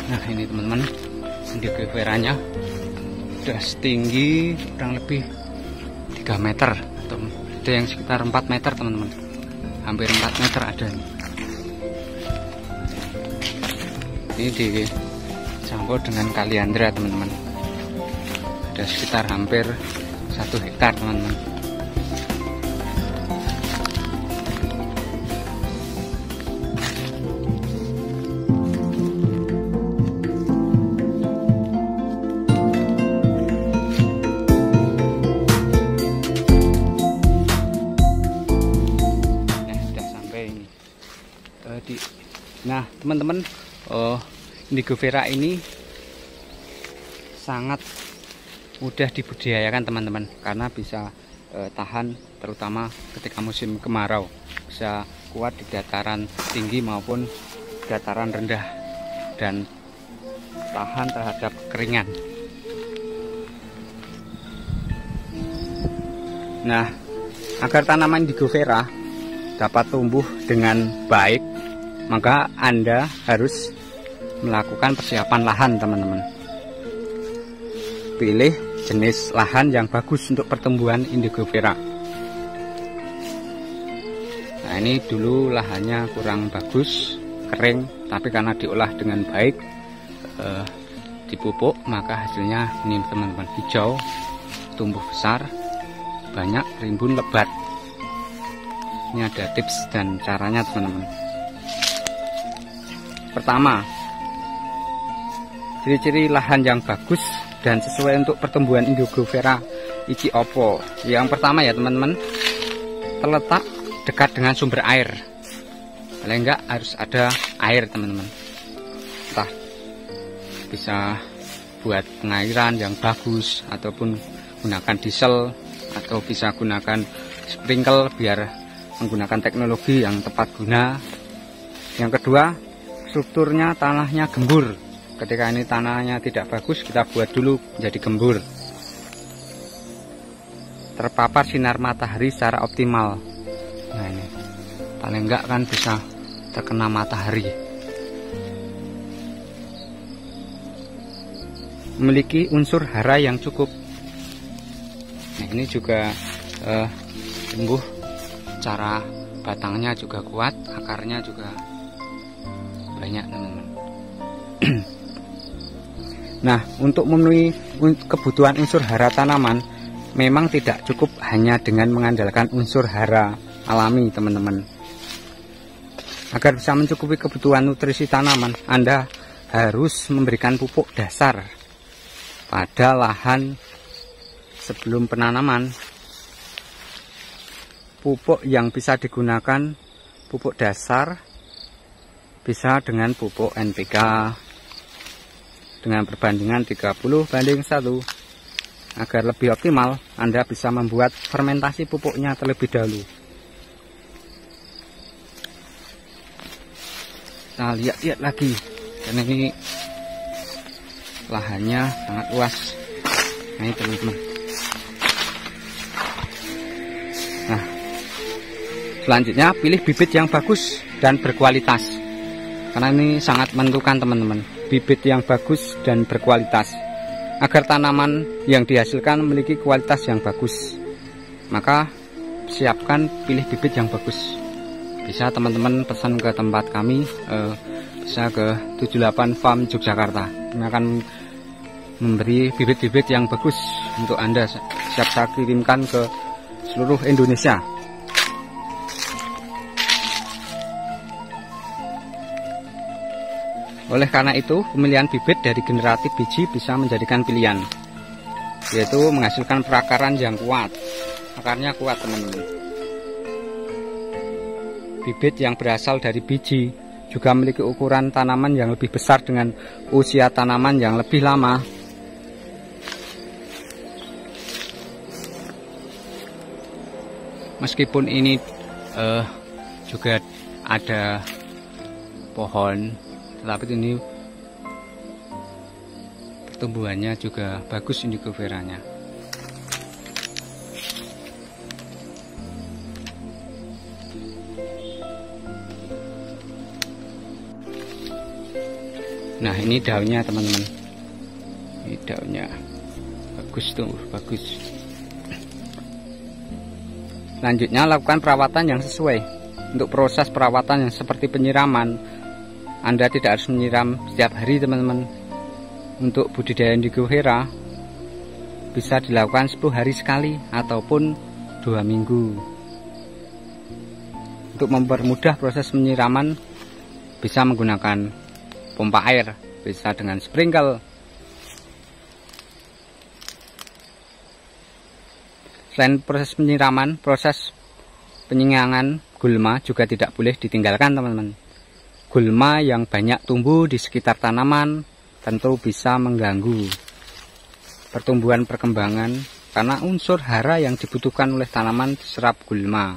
Nah ini teman-teman, Indigo Vera-nya udah setinggi kurang lebih 3 meter atau ada yang sekitar 4 meter teman-teman, hampir 4 meter ada ini dicampur dengan kaliandra teman-teman, ada sekitar hampir 1 hektar teman-teman. Nah teman-teman, Indigo Vera ini sangat mudah dibudidayakan teman-teman, karena bisa tahan terutama ketika musim kemarau, bisa kuat di dataran tinggi maupun dataran rendah dan tahan terhadap kekeringan. Nah, agar tanaman Indigo Vera dapat tumbuh dengan baik, maka Anda harus melakukan persiapan lahan teman-teman. Pilih jenis lahan yang bagus untuk pertumbuhan Indigo Vera. Nah ini dulu lahannya kurang bagus, kering, tapi karena diolah dengan baik, dipupuk, maka hasilnya ini teman-teman, hijau, tumbuh besar, banyak, rimbun, lebat. Ini ada tips dan caranya teman-teman. Pertama, ciri-ciri lahan yang bagus dan sesuai untuk pertumbuhan Indigo Vera iki opo. Yang pertama ya teman-teman, terletak dekat dengan sumber air. Paling enggak harus ada air teman-teman. Entah bisa buat pengairan yang bagus, ataupun gunakan diesel, atau bisa gunakan sprinkle biar menggunakan teknologi yang tepat guna. Yang kedua, strukturnya tanahnya gembur. Ketika ini tanahnya tidak bagus, kita buat dulu menjadi gembur. Terpapar sinar matahari secara optimal. Nah ini paling enggak kan bisa terkena matahari. Memiliki unsur hara yang cukup. Nah ini juga tumbuh, cara batangnya juga kuat, akarnya juga banyak teman-teman. Nah, untuk memenuhi kebutuhan unsur hara tanaman, memang tidak cukup hanya dengan mengandalkan unsur hara alami teman-teman. Agar bisa mencukupi kebutuhan nutrisi tanaman, Anda harus memberikan pupuk dasar pada lahan sebelum penanaman. Pupuk yang bisa digunakan, pupuk dasar bisa dengan pupuk NPK dengan perbandingan 30:1. Agar lebih optimal, Anda bisa membuat fermentasi pupuknya terlebih dahulu. Kita lihat lagi, karena ini lahannya sangat luas. Nah ini teman-teman. Nah, selanjutnya pilih bibit yang bagus dan berkualitas, karena ini sangat menentukan teman-teman. Bibit yang bagus dan berkualitas, agar tanaman yang dihasilkan memiliki kualitas yang bagus, maka siapkan pilih bibit yang bagus. Bisa teman-teman pesan ke tempat kami, bisa ke 78 Farm Yogyakarta. Kami akan memberi bibit-bibit yang bagus untuk Anda, siap saya kirimkan ke seluruh Indonesia. Oleh karena itu, pemilihan bibit dari generatif biji bisa menjadikan pilihan, yaitu menghasilkan perakaran yang kuat. Akarnya kuat teman-teman. Bibit yang berasal dari biji juga memiliki ukuran tanaman yang lebih besar dengan usia tanaman yang lebih lama. Meskipun ini juga ada pohon, tetapi ini pertumbuhannya juga bagus Indigo Vera-nya. Nah, ini daunnya teman-teman. Ini daunnya bagus tuh, bagus. Selanjutnya lakukan perawatan yang sesuai. Untuk proses perawatan yang seperti penyiraman, Anda tidak harus menyiram setiap hari teman-teman. Untuk budidaya indigo vera bisa dilakukan 10 hari sekali ataupun 2 minggu. Untuk mempermudah proses penyiraman, bisa menggunakan pompa air, bisa dengan sprinkle. Selain proses penyiraman, proses penyingangan gulma juga tidak boleh ditinggalkan teman-teman. Gulma yang banyak tumbuh di sekitar tanaman tentu bisa mengganggu pertumbuhan perkembangan karena unsur hara yang dibutuhkan oleh tanaman diserap gulma.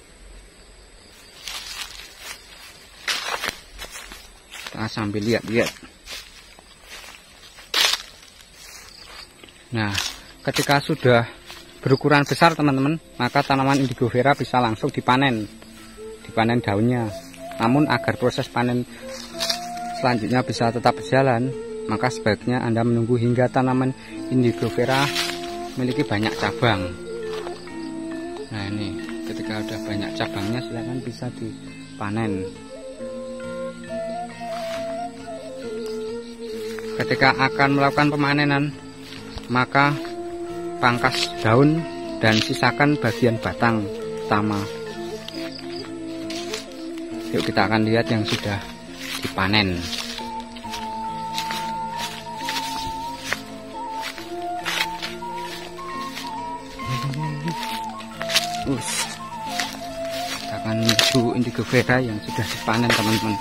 Kita sambil lihat-lihat. Nah, ketika sudah berukuran besar teman-teman, maka tanaman indigo vera bisa langsung dipanen daunnya. Namun agar proses panen selanjutnya bisa tetap berjalan, maka sebaiknya Anda menunggu hingga tanaman indigo vera memiliki banyak cabang. Nah, ini ketika udah banyak cabangnya silakan bisa dipanen. Ketika akan melakukan pemanenan, maka pangkas daun dan sisakan bagian batang utama. Yuk kita akan lihat yang sudah dipanen. Kita akan menuju indigo vera yang sudah dipanen teman-teman.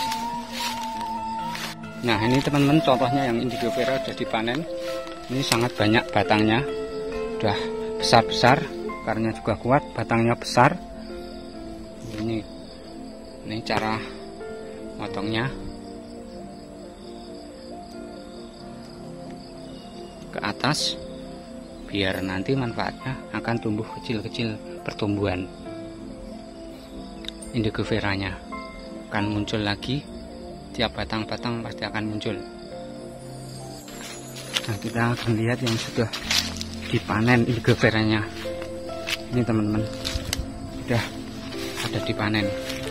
Nah, ini teman-teman contohnya yang indigo vera sudah dipanen. Ini sangat banyak batangnya, udah besar-besar, akarnya juga kuat, batangnya besar. Ini cara motongnya. Ke atas biar nanti manfaatnya akan tumbuh kecil-kecil, pertumbuhan indigo veranya akan muncul lagi. Tiap batang-batang pasti akan muncul. Nah, kita akan lihat yang sudah dipanen indigo veranya. Ini teman-teman, sudah ada dipanen.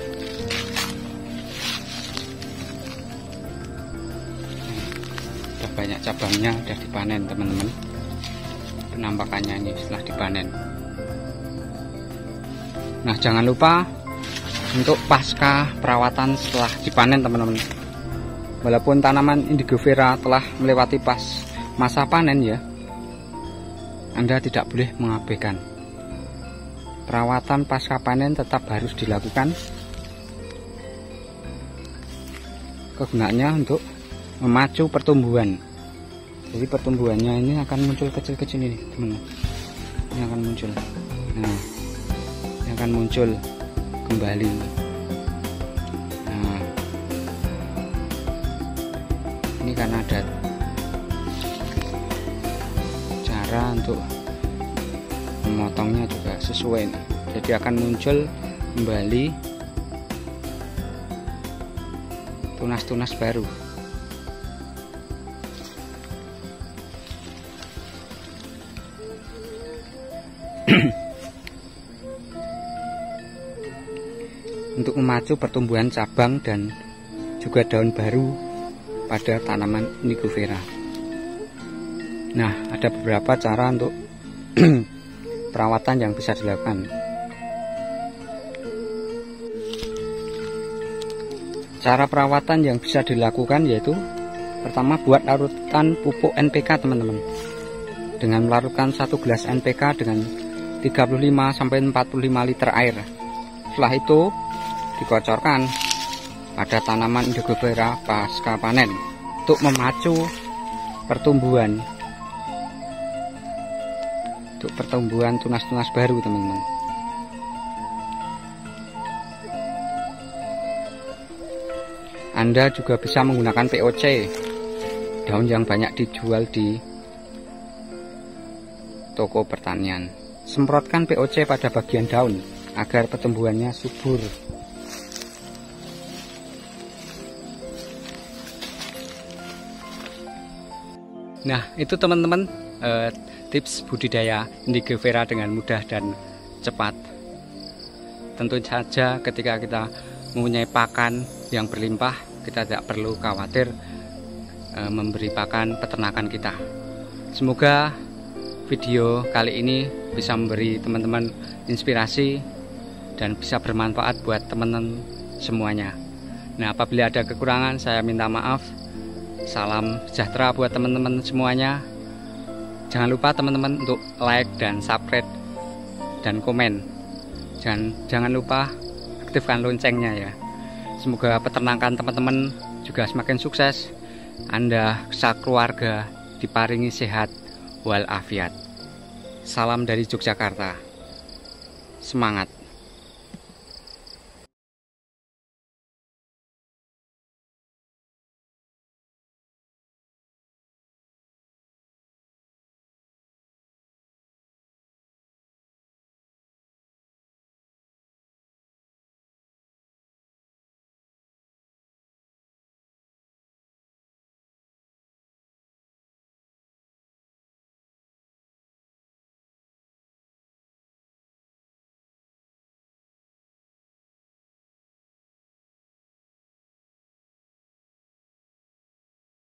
Sudah banyak cabangnya, sudah dipanen teman-teman. Penampakannya ini setelah dipanen. Nah, jangan lupa untuk pasca perawatan setelah dipanen teman-teman. Walaupun tanaman indigo vera telah melewati masa panen ya, Anda tidak boleh mengabaikan. Perawatan pasca panen tetap harus dilakukan. Kegunaannya untuk memacu pertumbuhan. Jadi pertumbuhannya ini akan muncul kecil-kecil ini teman-teman. Ini akan muncul. Nah, ini akan muncul kembali. Nah, ini karena ada cara untuk memotongnya juga sesuai nih. Jadi akan muncul kembali tunas-tunas baru. Untuk memacu pertumbuhan cabang dan juga daun baru pada tanaman indigo vera. Nah, ada beberapa cara untuk perawatan yang bisa dilakukan. Cara perawatan yang bisa dilakukan yaitu pertama, buat larutan pupuk NPK teman-teman. Dengan melarutkan 1 gelas NPK dengan 35-45 liter air. Setelah itu dikocorkan pada tanaman indigo vera pasca panen untuk memacu pertumbuhan, untuk pertumbuhan tunas-tunas baru teman-teman. Anda juga bisa menggunakan POC, daun yang banyak dijual di toko pertanian. Semprotkan POC pada bagian daun agar pertumbuhannya subur. Nah, itu teman-teman tips budidaya indigo vera dengan mudah dan cepat. Tentu saja ketika kita mempunyai pakan yang berlimpah, kita tidak perlu khawatir memberi pakan peternakan kita. Semoga video kali ini bisa memberi teman-teman inspirasi dan bisa bermanfaat buat teman-teman semuanya. Nah, apabila ada kekurangan saya minta maaf. Salam sejahtera buat teman-teman semuanya. Jangan lupa teman-teman untuk like dan subscribe dan komen. Jangan lupa aktifkan loncengnya ya. Semoga peternakan teman-teman juga semakin sukses. Anda sekeluarga diparingi sehat walafiat. Salam dari Yogyakarta. Semangat.